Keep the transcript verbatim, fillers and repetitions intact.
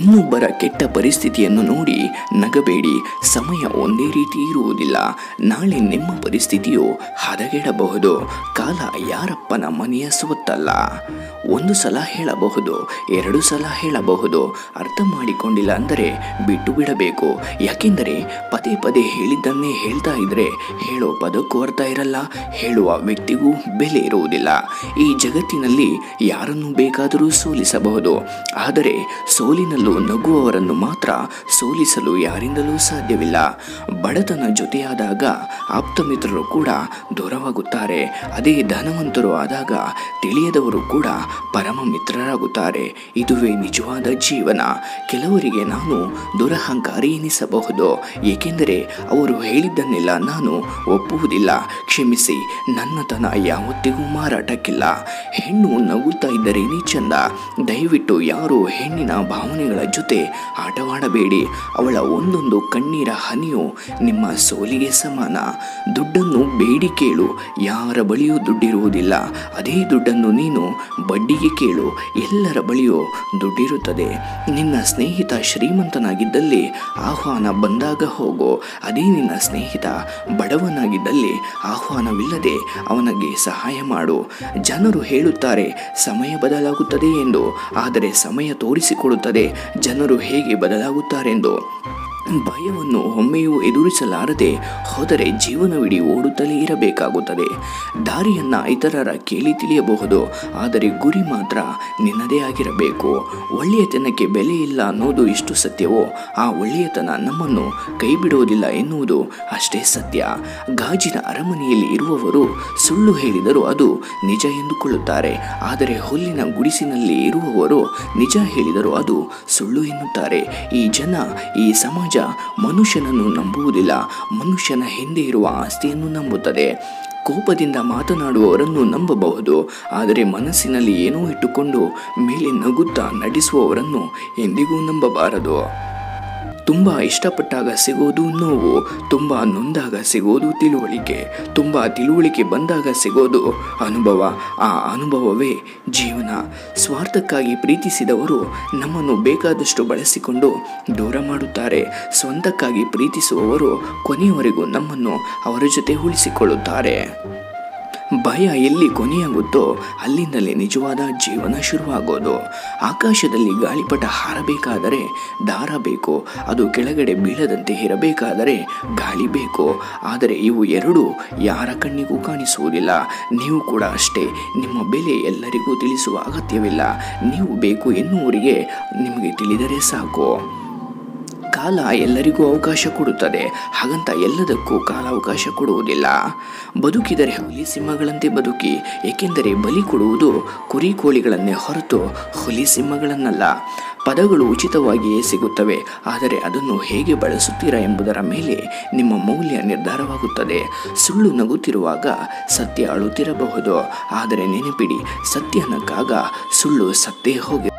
ಇನ್ನೊಬ್ಬರ ಕೆಟ್ಟ ಪರಿಸ್ಥಿತಿಯನ್ನು ನೋಡಿ ನಗಬೇಡಿ. ಸಮಯ ಒಂದೇ ರೀತಿ ಇರುವುದಿಲ್ಲ. ನಾಳೆ ನಿಮ್ಮ ಪರಿಸ್ಥಿತಿಯು ಹದಗೆಡಬಹುದು. ಕಾಲ ಯಾರಪ್ಪನ ಮನೆಯ ಸ್ವತ್ತಲ್ಲ. ಒಂದು ಸಲ ಹೇಳಬಹುದು, ಎರಡು ಸಲ ಹೇಳಬಹುದು. ಅರ್ಥ ಮಾಡಿಕೊಂಡಿಲ್ಲ ಅಂದರೆ ಬಿಟ್ಟು ಬಿಡಬೇಕು. ಯಾಕೆಂದರೆ ಪದೇ ಪದೇ ಹೇಳಿದ್ದನ್ನೇ ಹೇಳ್ತಾ ಇದ್ರೆ ಹೇಳೋ ಪದಕ್ಕೂ ಅರ್ಥ ಇರಲ್ಲ, ಹೇಳುವ ವ್ಯಕ್ತಿಗೂ ಬೆಲೆ ಇರುವುದಿಲ್ಲ. ಈ ಜಗತ್ತಿನಲ್ಲಿ ಯಾರನ್ನು ಬೇಕಾದರೂ ಸೋಲಿಸಬಹುದು, ಆದರೆ ಸೋಲಿನಲ್ಲೂ ನಗುವವರನ್ನು ಮಾತ್ರ ಸೋಲಿಸಲು ಯಾರಿಂದಲೂ ಸಾಧ್ಯವಿಲ್ಲ. ಬಡತನ ಜೊತೆಯಾದಾಗ ಆಪ್ತ ಮಿತ್ರರು ಕೂಡ ದೂರವಾಗುತ್ತಾರೆ. ಅದೇ ಧನವಂತರು ಆದಾಗ ತಿಳಿಯದವರು ಕೂಡ ಪರಮ ಮಿತ್ರರಾಗುತ್ತಾರೆ. ಇದುವೇ ನಿಜವಾದ ಜೀವನ. ಕೆಲವರಿಗೆ ನಾನು ದುರಹಂಕಾರಿ ಎನಿಸಬಹುದು, ಏಕೆಂದರೆ ಅವರು ಹೇಳಿದ್ದನ್ನೆಲ್ಲ ನಾನು ಒಪ್ಪುವುದಿಲ್ಲ. ಕ್ಷಮಿಸಿ, ನನ್ನತನ ಯಾವತ್ತಿಗೂ ಮಾರಾಟಕ್ಕಿಲ್ಲ. ಹೆಣ್ಣು ನಗುತ್ತಾ ಇದ್ದರೇನೇ ಚಂದ. ದಯವಿಟ್ಟು ಯಾರು ಹೆಣ್ಣಿನ ಭಾವನೆಗಳ ಜೊತೆ ಆಟವಾಡಬೇಡಿ. ಅವಳ ಒಂದೊಂದು ಕಣ್ಣೀರ ಹನಿಯು ನಿಮ್ಮ ಸೋಲಿಗೆ ಸಮಾನ. ದುಡ್ಡನ್ನು ಬೇಡಿ ಕೇಳು, ಯಾರ ಬಳಿಯೂ ದುಡ್ಡಿರುವುದಿಲ್ಲ. ಅದೇ ದುಡ್ಡನ್ನು ನೀನು ಬಡ್ಡಿಗೆ ಕೇಳು, ಎಲ್ಲರ ಬಳಿಯೂ ದುಡ್ಡಿರುತ್ತದೆ. ನಿನ್ನ ಸ್ನೇಹಿತ ಶ್ರೀಮಂತನಾಗಿದ್ದಲ್ಲಿ ಆಹ್ವಾನ ಬಂದಾಗ ಹೋಗೋ. ಅದೇ ನಿನ್ನ ಸ್ನೇಹಿತ ಬಡವನಾಗಿದ್ದಲ್ಲಿ ಆಹ್ವಾನವಿಲ್ಲದೆ ಅವನಿಗೆ ಸಹಾಯ ಮಾಡು. ಜನರು ಹೇಳುತ್ತಾರೆ ಸಮಯ ಬದಲಾಗುತ್ತದೆ ಎಂದು, ಆದರೆ ಸಮಯ ತೋರಿಸಿಕೊಡುತ್ತದೆ ಜನರು ಹೇಗೆ ಬದಲಾಗುತ್ತಾರೆಂದು. ಭಯವನ್ನು ಒಮ್ಮೆಯೂ ಎದುರಿಸಲಾರದೆ ಹೋದರೆ ಜೀವನವಿಡೀ ಓಡುತ್ತಲೇ ಇರಬೇಕಾಗುತ್ತದೆ. ದಾರಿಯನ್ನು ಇತರರ ಕೇಳಿ ತಿಳಿಯಬಹುದು, ಆದರೆ ಗುರಿ ಮಾತ್ರ ನಿನ್ನದೇ ಆಗಿರಬೇಕು. ಒಳ್ಳೆಯತನಕ್ಕೆ ಬೆಲೆ ಇಲ್ಲ ಅನ್ನೋದು ಎಷ್ಟು ಸತ್ಯವೋ, ಆ ಒಳ್ಳೆಯತನ ನಮ್ಮನ್ನು ಕೈ ಬಿಡುವುದಿಲ್ಲ ಎನ್ನುವುದು ಅಷ್ಟೇ ಸತ್ಯ. ಗಾಜಿನ ಅರಮನೆಯಲ್ಲಿ ಇರುವವರು ಸುಳ್ಳು ಹೇಳಿದರೂ ಅದು ನಿಜ ಎಂದುಕೊಳ್ಳುತ್ತಾರೆ, ಆದರೆ ಹುಲ್ಲಿನ ಗುಡಿಸಿನಲ್ಲಿ ಇರುವವರು ನಿಜ ಹೇಳಿದರೂ ಅದು ಸುಳ್ಳು ಎನ್ನುತ್ತಾರೆ. ಈ ಜನ, ಈ ಸಮಾಜ ಮನುಷ್ಯನನ್ನು ನಂಬುವುದಿಲ್ಲ, ಮನುಷ್ಯನ ಹಿಂದೆ ಇರುವ ಆಸ್ತಿಯನ್ನು ನಂಬುತ್ತದೆ. ಕೋಪದಿಂದ ಮಾತನಾಡುವವರನ್ನು ನಂಬಬಹುದು, ಆದರೆ ಮನಸ್ಸಿನಲ್ಲಿ ಏನೋ ಇಟ್ಟುಕೊಂಡು ಮೇಲೆ ನಗುತ್ತಾ ನಟಿಸುವವರನ್ನು ಎಂದಿಗೂ ನಂಬಬಾರದು. ತುಂಬ ಇಷ್ಟಪಟ್ಟಾಗ ಸಿಗೋದು ನೋವು, ತುಂಬ ನೊಂದಾಗ ಸಿಗೋದು ತಿಳುವಳಿಕೆ, ತುಂಬ ತಿಳುವಳಿಕೆ ಬಂದಾಗ ಸಿಗೋದು ಅನುಭವ. ಆ ಅನುಭವವೇ ಜೀವನ. ಸ್ವಾರ್ಥಕ್ಕಾಗಿ ಪ್ರೀತಿಸಿದವರು ನಮ್ಮನ್ನು ಬೇಕಾದಷ್ಟು ಬಳಸಿಕೊಂಡು ದೂರ ಮಾಡುತ್ತಾರೆ. ಸ್ವಂತಕ್ಕಾಗಿ ಪ್ರೀತಿಸುವವರು ಕೊನೆಯವರೆಗೂ ನಮ್ಮನ್ನು ಅವರ ಜೊತೆ ಉಳಿಸಿಕೊಳ್ಳುತ್ತಾರೆ. ಭಯ ಎಲ್ಲಿ ಕೊನೆಯಾಗುತ್ತೋ ಅಲ್ಲಿಂದಲೇ ನಿಜವಾದ ಜೀವನ ಶುರುವಾಗೋದು. ಆಕಾಶದಲ್ಲಿ ಗಾಳಿಪಟ ಹಾರಬೇಕಾದರೆ ದಾರ ಬೇಕು, ಅದು ಕೆಳಗಡೆ ಬೀಳದಂತೆ ಇರಬೇಕಾದರೆ ಗಾಳಿ ಬೇಕು. ಆದರೆ ಇವು ಎರಡೂ ಯಾರ ಕಣ್ಣಿಗೂ ಕಾಣಿಸುವುದಿಲ್ಲ. ನೀವು ಕೂಡ ಅಷ್ಟೇ. ನಿಮ್ಮ ಬೆಲೆ ಎಲ್ಲರಿಗೂ ತಿಳಿಸುವ ಅಗತ್ಯವಿಲ್ಲ. ನೀವು ಬೇಕು ಎನ್ನುವರಿಗೆ ನಿಮಗೆ ತಿಳಿದರೆ ಸಾಕು. ಕಾಲ ಎಲ್ಲರಿಗೂ ಅವಕಾಶ ಕೊಡುತ್ತದೆ, ಹಾಗಂತ ಎಲ್ಲದಕ್ಕೂ ಕಾಲಾವಕಾಶ ಕೊಡುವುದಿಲ್ಲ. ಬದುಕಿದರೆ ಹುಲಿ ಸಿಂಹಗಳಂತೆ ಬದುಕಿ, ಏಕೆಂದರೆ ಬಲಿ ಕೊಡುವುದು ಕುರಿ ಕೋಳಿಗಳನ್ನೇ ಹೊರತು ಹುಲಿ ಸಿಂಹಗಳನ್ನಲ್ಲ. ಪದಗಳು ಉಚಿತವಾಗಿಯೇ ಸಿಗುತ್ತವೆ, ಆದರೆ ಅದನ್ನು ಹೇಗೆ ಬಳಸುತ್ತೀರಾ ಎಂಬುದರ ಮೇಲೆ ನಿಮ್ಮ ಮೌಲ್ಯ ನಿರ್ಧಾರವಾಗುತ್ತದೆ. ಸುಳ್ಳು ನಗುತ್ತಿರುವಾಗ ಸತ್ಯ ಅಳುತ್ತಿರಬಹುದು, ಆದರೆ ನೆನಪಿಡಿ, ಸತ್ಯ ನಕ್ಕಾಗ ಸುಳ್ಳು ಸತ್ತೇ ಹೋಗಿ